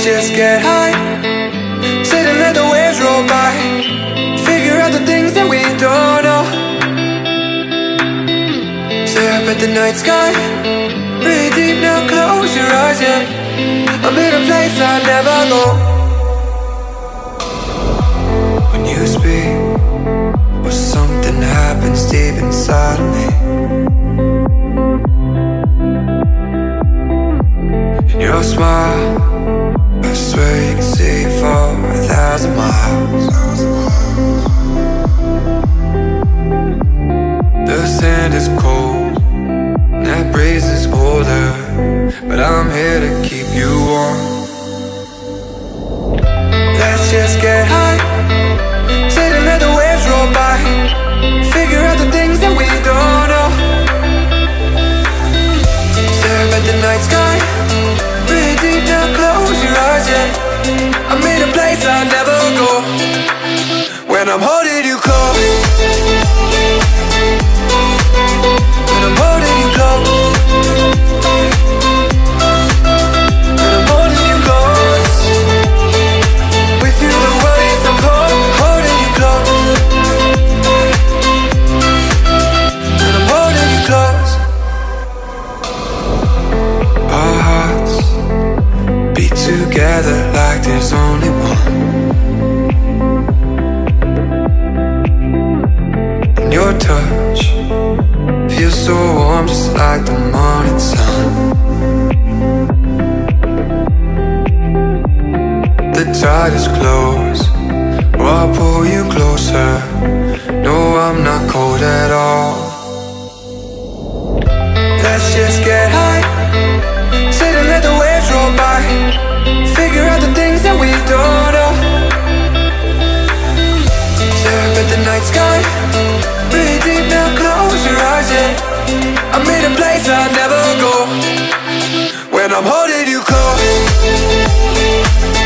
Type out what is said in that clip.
Let's just get high, sit and let the waves roll by, figure out the things that we don't know. Stare up at the night sky, breathe deep now, close your eyes, yeah. I'm in a place I'd never go. When you speak, or something happens deep inside of me. And your smile, I swear you can see for 1,000 miles. The sand is cold, and that breeze is colder, but I'm here to keep you warm. Let's just get high, sit and let the waves roll by, figure out the things that we don't know. Stare up at the night sky, breathe deep now, close your eyes, yeah. I'm in a place I'll never go, when I'm holding you close. When I'm holding you close. When I'm holding you close. With you the world is so cold, holding you close. When I'm holding you close. Our hearts beat together like there's only one. And your touch feels so warm, just like the morning sun. The tide is close, or I'll pull you closer. No, I'm not cold at all. Let's just get high, sit and let the waves roll by, figure out the things that we don't know. Stare up at the night sky, breathe deep now, close your eyes, yeah. I'm in a place I'll never go, when I'm holding you close.